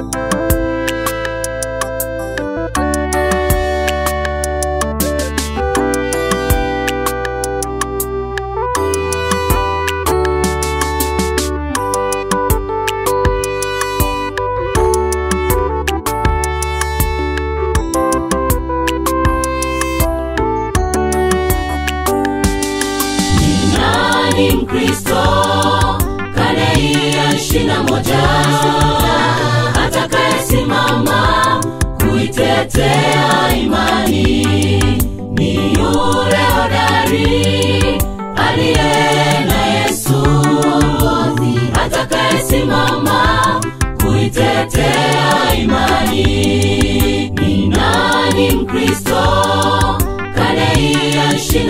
kuitetea imani, ni yule hodari aliye na Yesu, atakayesimama kuitetea imani. Ni nani Mkristo karne ya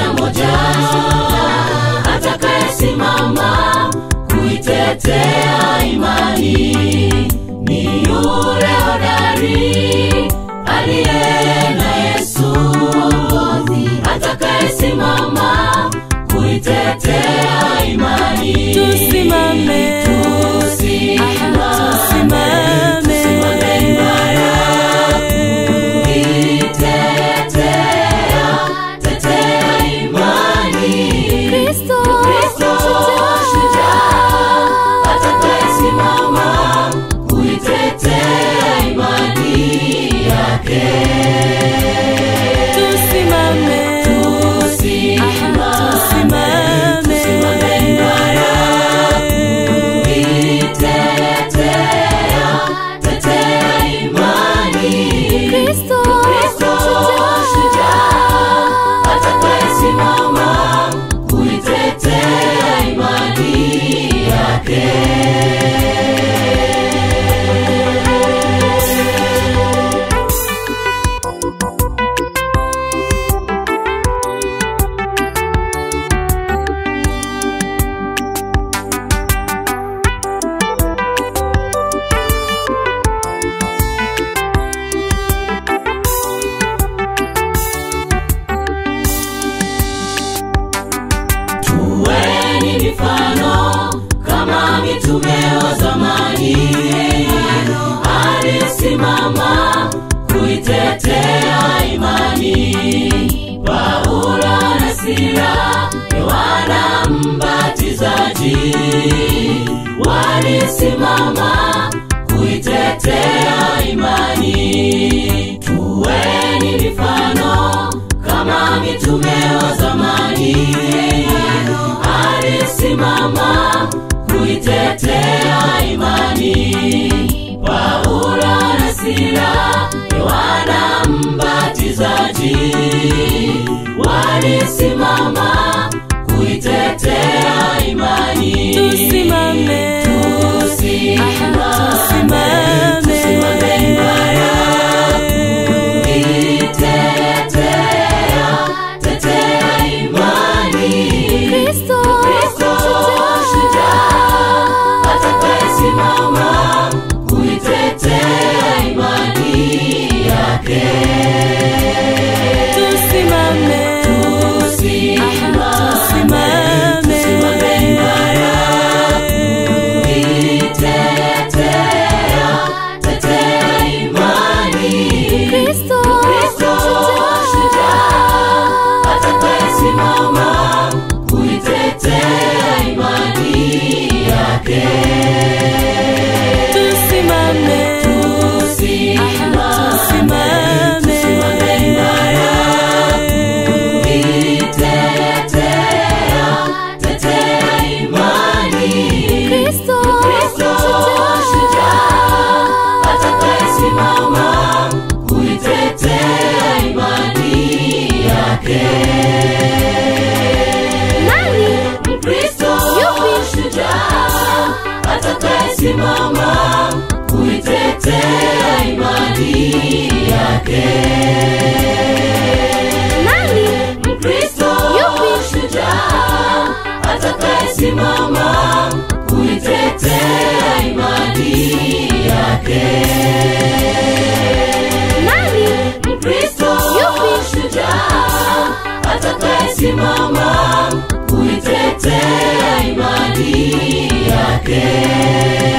21 atakayesimama kuitetea imani? Ni yule hodari aliye na Yesu, atakayesimama kuitetea imani. Tusimame, alisimama kuitetea imani. Paulo na Sila, Yohana Mbatizaji, walisimama kuitetea imani. Tuweni mifano kama mitume wa zamani, alisimama kuitetea imani. Paulo na Sila, Yohana Mbatizaji, walisimama kuitetea imani. Tusimame, simama kuitetea imani yake. Nani Mkristo shujaa atakayesimama kuitetea imani yake? Nani Mkristo shujaa atakayesimama kuitetea imani yake?